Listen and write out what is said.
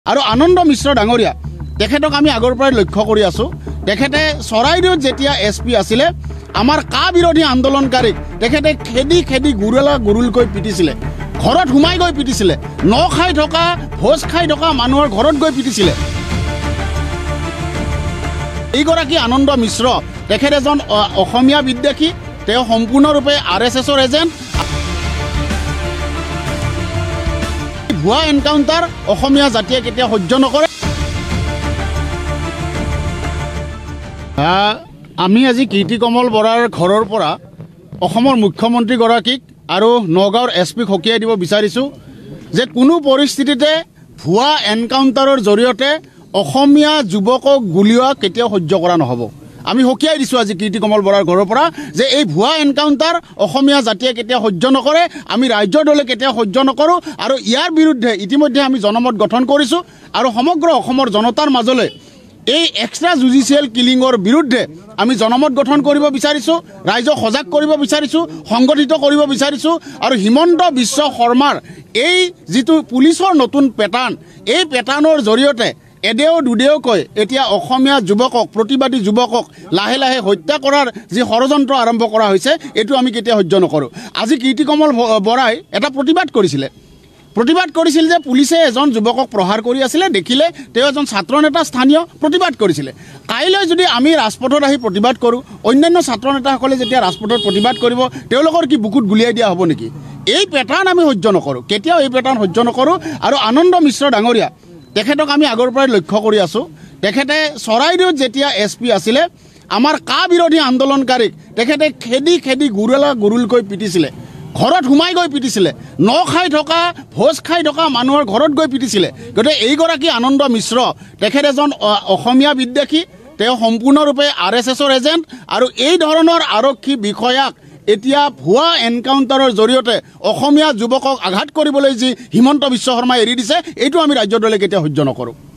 আৰু আনন্দ মিশ্ৰ ডাঙৰীয়া তেখেতক আমি আগৰ পৰাই লক্ষ্য কৰি আছো। তেখেতে চৰাইদেউত যেতিয়া এছপি আছিলে আমাৰ কা বিৰোধী আন্দোলনকাৰীক তেখেতে খেদি খেদি গুৰুলকৈ পিটিছিলে, ঘৰত সোমাই গৈ পিটিছিলে, ন খাই থকা ভোজ খাই থকা মানুহৰ ঘৰত গৈ পিটিছিলে। এইগৰাকী আনন্দ মিশ্ৰ তেখেত এজন অসমীয়া বিদ্বেষী, তেওঁ সম্পূৰ্ণৰূপে RSSৰ এজেণ্ট। ভুৱা এনকাউণ্টাৰ অসমীয়া জাতিয়ে কেতিয়া সহ্য নকৰে। আমি আজি কীৰ্তিকমল বৰাৰ ঘৰৰ পৰা অসমৰ মুখ্যমন্ত্ৰীগৰাকীক আৰু নগাঁৱৰ এছপিক সকীয়াই দিব বিচাৰিছোঁ যে কোনো পৰিস্থিতিতে ভুৱা এনকাউণ্টাৰৰ জৰিয়তে অসমীয়া যুৱকক গুলীওৱা কেতিয়াও সহ্য কৰা নহ'ব। আমি সকীয়াই দিছোঁ আজি কীৰ্তিকমল বৰাৰ ঘৰৰ পৰা যে এই ভুৱা এনকাউণ্টাৰ অসমীয়া জাতিয়ে কেতিয়াও সহ্য নকৰে, আমি ৰাজ্যৰ দলে কেতিয়াও সহ্য নকৰোঁ। আৰু ইয়াৰ বিৰুদ্ধে ইতিমধ্যে আমি জনমত গঠন কৰিছোঁ আৰু সমগ্ৰ অসমৰ জনতাৰ মাজলৈ এই এক্সট্ৰা জুডিচিয়েল কিলিঙৰ বিৰুদ্ধে আমি জনমত গঠন কৰিব বিচাৰিছোঁ, ৰাইজক সজাগ কৰিব বিচাৰিছোঁ, সংগঠিত কৰিব বিচাৰিছোঁ। আৰু হিমন্ত বিশ্ব শৰ্মাৰ এই যিটো পুলিচৰ নতুন পেটাৰ্ণ, এই পেটাৰ্ণৰ জৰিয়তে এদেও দুদেওকৈ এতিয়া অসমীয়া যুৱকক, প্ৰতিবাদী যুৱকক লাহে লাহে হত্যা কৰাৰ যি ষড়যন্ত্ৰ আৰম্ভ কৰা হৈছে, এইটো আমি কেতিয়া সহ্য নকৰোঁ। আজি কীৰ্তিকমল বৰাই এটা প্ৰতিবাদ কৰিছিল যে পুলিচে এজন যুৱকক প্ৰহাৰ কৰি আছিলে, দেখিলে তেওঁ এজন ছাত্ৰ নেতা স্থানীয়, প্ৰতিবাদ কৰিছিলে। কাইলৈ যদি আমি ৰাজপথত আহি প্ৰতিবাদ কৰোঁ, অন্যান্য ছাত্ৰ নেতাসকলে যেতিয়া ৰাজপথত প্ৰতিবাদ কৰিব, তেওঁলোকৰ কি বুকুত গুলিয়াই দিয়া হ'ব নেকি? এই পেটাৰ্ণ আমি সহ্য নকৰোঁ, কেতিয়াও এই পেটাৰ্ণ সহ্য নকৰোঁ। আৰু আনন্দ মিশ্ৰ ডাঙৰীয়া তেখেতক আমি আগৰ পৰাই লক্ষ্য কৰি আছোঁ। তেখেতে চৰাইদেউত যেতিয়া এছপি আছিলে আমাৰ কা বিৰোধী আন্দোলনকাৰীক তেখেতে খেদি খেদি গুৰুলকৈ পিটিছিলে, ঘৰত সোমাই গৈ পিটিছিলে, ন খাই থকা ভোজ খাই থকা মানুহৰ ঘৰত গৈ পিটিছিলে। গতিকে এইগৰাকী আনন্দ মিশ্ৰ তেখেত এজন অসমীয়া বিদ্বেষী, তেওঁ সম্পূৰ্ণৰূপে RSSৰ এজেণ্ট। আৰু এই ধৰণৰ আৰক্ষী বিষয়াক এতিয়া ভুৱা এনকাউণ্টাৰৰ জৰিয়তে অসমীয়া যুৱকক আঘাত কৰিবলৈ যি হিমন্ত বিশ্ব শৰ্মাই এৰি দিছে, এইটো আমি ৰাজ্যৰ দলে কেতিয়া সহ্য নকৰোঁ।